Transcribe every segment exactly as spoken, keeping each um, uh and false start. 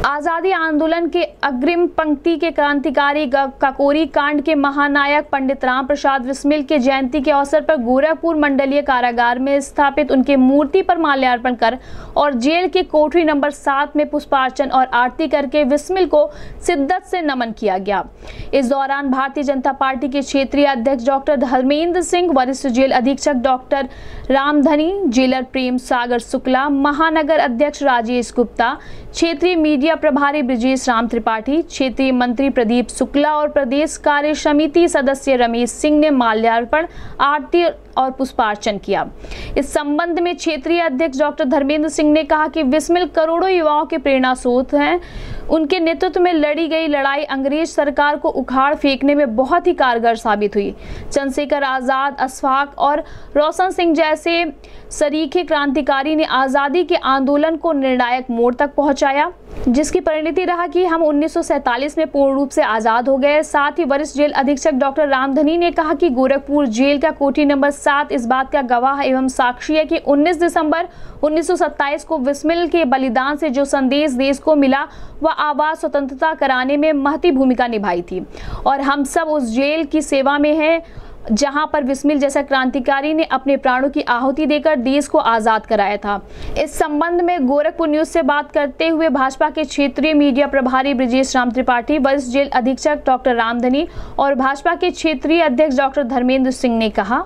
आज़ादी आंदोलन के अग्रिम पंक्ति के क्रांतिकारी काकोरी कांड के महानायक पंडित राम प्रसाद बिस्मिल के जयंती के अवसर पर गोरखपुर मंडलीय कारागार में स्थापित उनके मूर्ति पर माल्यार्पण कर और जेल के कोठरी नंबर सात में पुष्पार्चन और आरती करके बिस्मिल को शिद्दत से नमन किया गया। इस दौरान भारतीय जनता पार्टी के क्षेत्रीय अध्यक्ष डॉक्टर धर्मेंद्र सिंह, वरिष्ठ जेल अधीक्षक डॉक्टर रामधनी, जेलर प्रेम सागर शुक्ला, महानगर अध्यक्ष राजेश गुप्ता, क्षेत्रीय मीडिया प्रभारी ब्रिजेश राम त्रिपाठी, क्षेत्रीय मंत्री प्रदीप शुक्ला और प्रदेश कार्य समिति सदस्य रमेश सिंह ने माल्यार्पण, आरती और पुष्पार्चन किया। इस संबंध में क्षेत्रीय अध्यक्ष डॉक्टर धर्मेंद्र सिंह ने कहा कि बिस्मिल करोड़ों युवाओं के प्रेरणा स्रोत हैं। उनके नेतृत्व में लड़ी गई लड़ाई अंग्रेज सरकार को उखाड़ फेंकने में बहुत ही कारगर साबित हुई। चंद्रशेखर आजाद, अशफाक और रोशन सिंह जैसे सरीखे क्रांतिकारी ने आज़ादी के आंदोलन को निर्णायक मोड़ तक पहुंचाया, जिसकी परिणति रहा कि हम उन्नीस सौ सैंतालीस में पूर्ण रूप से आज़ाद हो गए। साथ ही वरिष्ठ जेल अधीक्षक डॉक्टर रामधनी ने कहा कि गोरखपुर जेल का कोठी नंबर सात इस बात का गवाह एवं साक्षी है कि उन्नीस दिसंबर उन्नीस सौ सत्ताईस को बिस्मिल के बलिदान से जो संदेश देश को मिला वह आवाज स्वतंत्रता कराने में महती भूमिका निभाई थी और हम सब उस जेल की सेवा में हैं जहां पर बिस्मिल जैसा क्रांतिकारी ने अपने प्राणों की आहुति देकर देश को आजाद कराया था। इस संबंध में गोरखपुर न्यूज से बात करते हुए भाजपा के क्षेत्रीय मीडिया प्रभारी ब्रिजेश राम त्रिपाठी, वरिष्ठ जेल अधीक्षक डॉक्टर रामधनी और भाजपा के क्षेत्रीय अध्यक्ष डॉक्टर धर्मेंद्र सिंह ने कहा,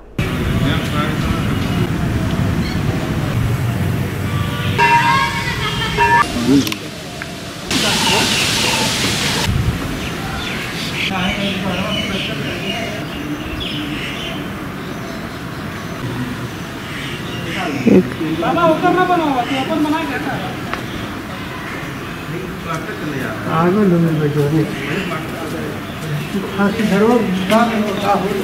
बाबा ऊपर ना बनाओ, ऊपर बना के रखा है आगे लोग बैठो नहीं खासी धरवा बात का हो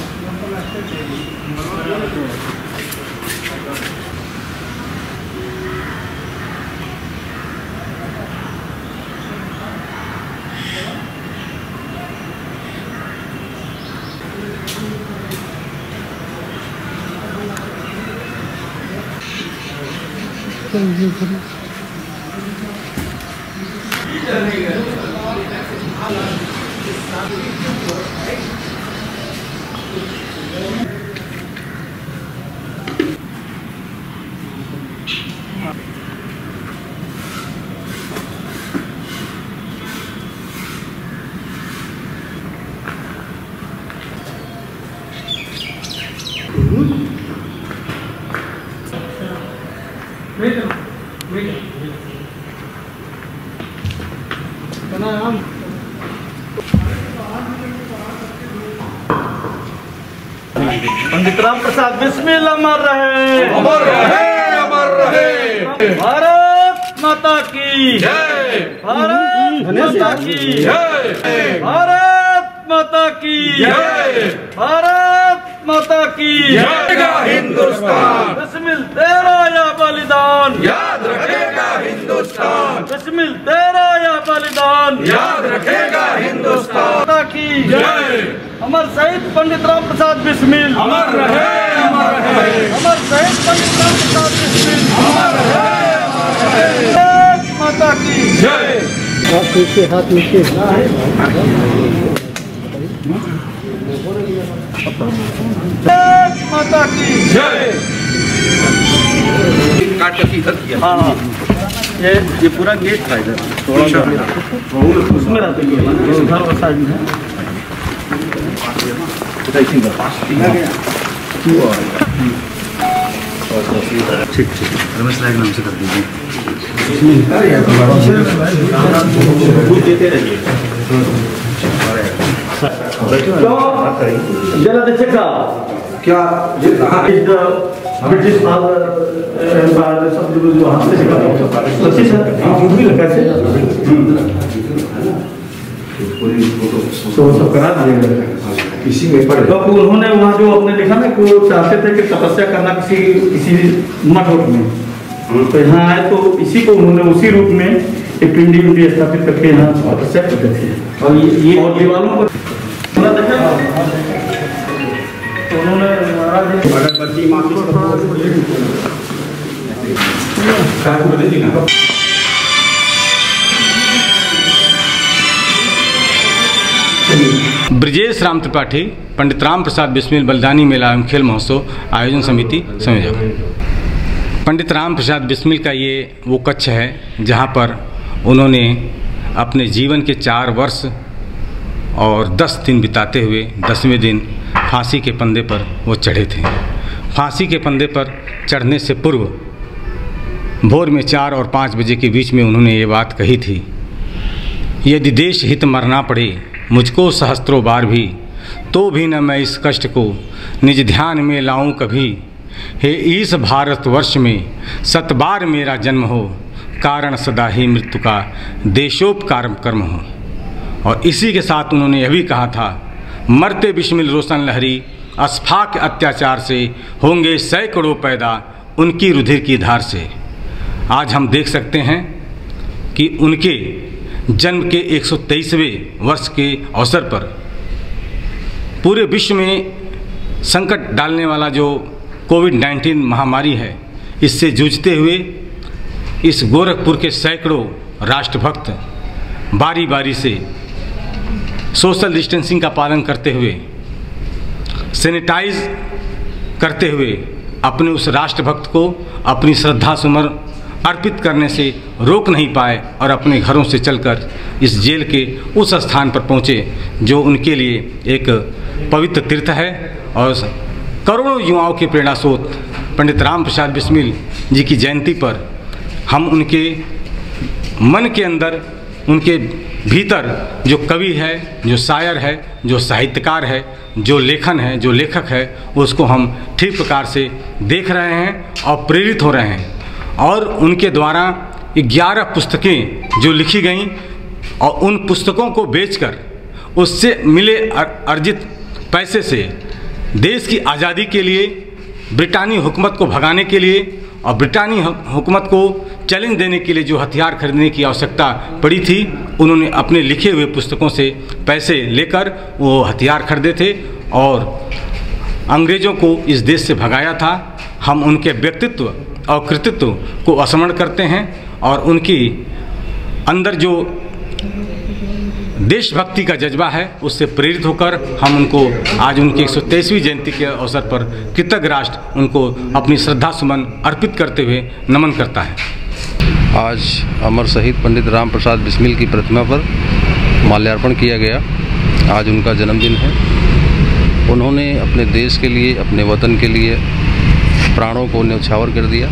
पंडित राम प्रसाद बिस्मिल अमर रहे, अमर रहे, अमर रहे। भारत माता की जय, भारत माता की जय, भारत माता की जय, भारत माता की जय। हिंदुस्तान बिस्मिल तेरा या बलिदान याद रखेगा हिंदुस्तान, बिस्मिल तेरा या बलिदान याद रखेगा हिंदुस्तान माता की जय। अमर शहीद पंडित राम प्रसाद बिस्मिल अमर रहे, अमर रहे। अमर शहीद पंडित राम प्रसाद बिस्मिल अमर रहे, अमर रहे। माता की जय। हाथ नीचे, हाथ नीचे। माता की जय। काट के इधर किया। हाँ हाँ, ये ये पूरा गेट था इधर, थोड़ा सा उसमें रहते हैं उधर वो साइड में है। ठीक ठीक, रमेश नायक नाम से कर दीजिए। जल अध्यक्ष का क्या ब्रिटिश शब्द जो हाथ से तो सब करा दिएगा इसी में पढ़े। तो उन्होंने वहाँ जो अपने लिखा ना कि वो चाहते थे कि तपस्या करना किसी किसी मठ में, तो यहाँ आए तो इसी को उन्होंने उसी रूप में एक पिंडी उंडी स्थापित करके यहाँ तपस्या करते थे। और ये और दीवारों पर तो उन्होंने अगरबत्ती माचिस ब्रजेश राम त्रिपाठी, पंडित राम प्रसाद बिस्मिल बलिदानी मेला एवं खेल महोत्सव आयोजन समिति संयोजक। पंडित राम प्रसाद बिस्मिल का ये वो कक्ष है जहाँ पर उन्होंने अपने जीवन के चार वर्ष और दस दिन बिताते हुए दसवें दिन फांसी के फंदे पर वो चढ़े थे। फांसी के फंदे पर चढ़ने से पूर्व भोर में चार और पाँच बजे के बीच में उन्होंने ये बात कही थी, यदि देश हित मरना पड़े मुझको सहस्त्रों बार भी, तो भी न मैं इस कष्ट को निज ध्यान में लाऊं कभी। हे इस भारतवर्ष में सत बार मेरा जन्म हो, कारण सदा ही मृत्यु का देशोपकार कर्म हो। और इसी के साथ उन्होंने यह भी कहा था, मरते बिस्मिल रोशन लहरी, अस्फाक अत्याचार से होंगे सैकड़ों पैदा उनकी रुधिर की धार से। आज हम देख सकते हैं कि उनके जन्म के एक सौ तेईसवें वर्ष के अवसर पर पूरे विश्व में संकट डालने वाला जो कोविड नाइन्टीन महामारी है, इससे जूझते हुए इस गोरखपुर के सैकड़ों राष्ट्रभक्त बारी बारी से सोशल डिस्टेंसिंग का पालन करते हुए, सैनिटाइज करते हुए अपने उस राष्ट्रभक्त को अपनी श्रद्धा सुमन अर्पित करने से रोक नहीं पाए और अपने घरों से चलकर इस जेल के उस स्थान पर पहुँचे जो उनके लिए एक पवित्र तीर्थ है। और करोड़ों युवाओं के प्रेरणा स्रोत पंडित राम प्रसाद बिस्मिल जी की जयंती पर हम उनके मन के अंदर, उनके भीतर जो कवि है, जो शायर है, जो साहित्यकार है, जो लेखन है, जो लेखक है, उसको हम ठीक प्रकार से देख रहे हैं और प्रेरित हो रहे हैं। और उनके द्वारा ग्यारह पुस्तकें जो लिखी गईं और उन पुस्तकों को बेचकर उससे मिले अर्जित पैसे से देश की आज़ादी के लिए, ब्रिटानी हुकूमत को भगाने के लिए और ब्रिटानी हुकूमत को चैलेंज देने के लिए जो हथियार खरीदने की आवश्यकता पड़ी थी, उन्होंने अपने लिखे हुए पुस्तकों से पैसे लेकर वो हथियार खरीदे थे और अंग्रेज़ों को इस देश से भगाया था। हम उनके व्यक्तित्व और कृतित्व को स्मरण करते हैं और उनकी अंदर जो देशभक्ति का जज्बा है उससे प्रेरित होकर हम उनको आज उनकी एक सौ तेईसवीं जयंती के अवसर पर कृतज्ञ राष्ट्र उनको अपनी श्रद्धा सुमन अर्पित करते हुए नमन करता है। आज अमर शहीद पंडित राम प्रसाद बिस्मिल की प्रतिमा पर माल्यार्पण किया गया। आज उनका जन्मदिन है। उन्होंने अपने देश के लिए, अपने वतन के लिए प्राणों को न्यौछावर कर दिया।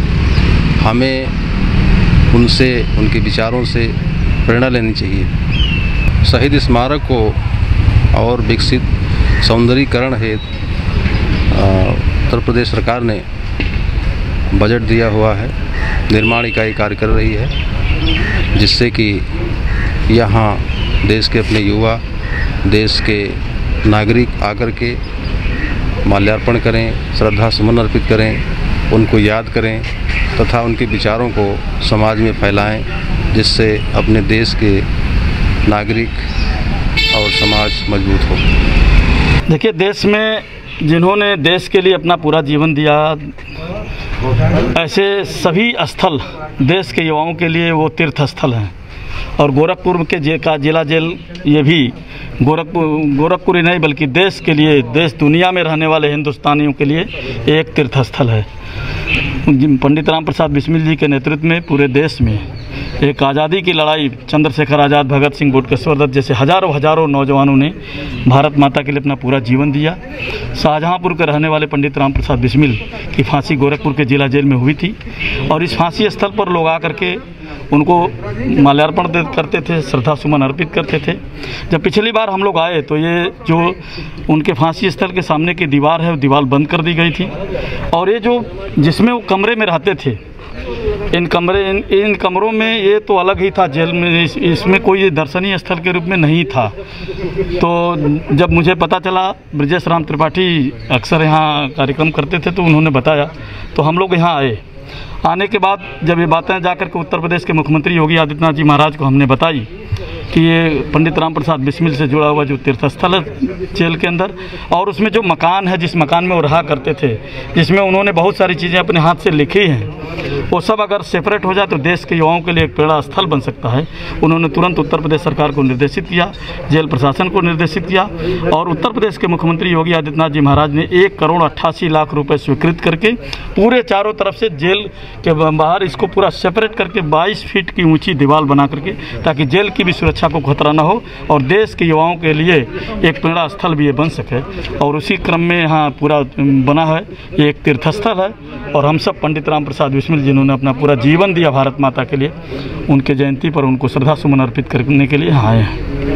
हमें उनसे, उनके विचारों से प्रेरणा लेनी चाहिए। शहीद स्मारक को और विकसित सौंदर्यीकरण हेतु उत्तर प्रदेश सरकार ने बजट दिया हुआ है, निर्माण इकाई कार्य कर रही है, जिससे कि यहाँ देश के अपने युवा, देश के नागरिक आकर के माल्यार्पण करें, श्रद्धा सुमन अर्पित करें, उनको याद करें तथा उनके विचारों को समाज में फैलाएं, जिससे अपने देश के नागरिक और समाज मजबूत हो। देखिए, देश में जिन्होंने देश के लिए अपना पूरा जीवन दिया, ऐसे सभी स्थल देश के युवाओं के लिए वो तीर्थ स्थल हैं। और गोरखपुर के जे का जिला जेल, ये भी गोरखपुर गोरखपुर ही नहीं बल्कि देश के लिए, देश दुनिया में रहने वाले हिंदुस्तानियों के लिए एक तीर्थ स्थल है। पंडित राम प्रसाद बिस्मिल जी के नेतृत्व में पूरे देश में एक आज़ादी की लड़ाई, चंद्रशेखर आज़ाद, भगत सिंह, बटुकेश्वर दत्त जैसे हजारों हजारों नौजवानों ने भारत माता के लिए अपना पूरा जीवन दिया। शाहजहांपुर के रहने वाले पंडित राम प्रसाद बिस्मिल की फांसी गोरखपुर के जिला जेल में हुई थी और इस फांसी स्थल पर लोग आकर के उनको माल्यार्पण करते थे, श्रद्धा सुमन अर्पित करते थे। जब पिछली बार हम लोग आए तो ये जो उनके फांसी स्थल के सामने की दीवार है, वो दीवार बंद कर दी गई थी और ये जो जिसमें वो कमरे में रहते थे, इन कमरे इन, इन कमरों में ये तो अलग ही था जेल में, इस, इसमें कोई दर्शनीय स्थल के रूप में नहीं था। तो जब मुझे पता चला, ब्रजेश राम त्रिपाठी अक्सर यहाँ कार्यक्रम करते थे तो उन्होंने बताया, तो हम लोग यहाँ आए। आने के बाद जब ये बातें जाकर के उत्तर प्रदेश के मुख्यमंत्री योगी आदित्यनाथ जी महाराज को हमने बताई कि ये पंडित राम प्रसाद बिस्मिल से जुड़ा हुआ जो तीर्थस्थल है जेल के अंदर, और उसमें जो मकान है, जिस मकान में वो रहा करते थे, जिसमें उन्होंने बहुत सारी चीज़ें अपने हाथ से लिखी हैं, वो सब अगर सेपरेट हो जाए तो देश के युवाओं के लिए एक प्रेरणा स्थल बन सकता है। उन्होंने तुरंत उत्तर प्रदेश सरकार को निर्देशित किया, जेल प्रशासन को निर्देशित किया, और उत्तर प्रदेश के मुख्यमंत्री योगी आदित्यनाथ जी महाराज ने एक करोड़ अट्ठासी लाख रुपए स्वीकृत करके पूरे चारों तरफ से जेल के बाहर इसको पूरा सेपरेट करके बाईस फीट की ऊंची दीवार बना करके, ताकि जेल की भी सुरक्षा को खतरा न हो और देश के युवाओं के लिए एक प्रेरणा स्थल भी ये बन सके। और उसी क्रम में यहाँ पूरा बना है, ये एक तीर्थस्थल है, और हम सब पंडित राम प्रसाद बिस्मिल जिन्होंने अपना पूरा जीवन दिया भारत माता के लिए, उनके जयंती पर उनको श्रद्धा सुमन अर्पित करने के लिए यहाँ आए हैं।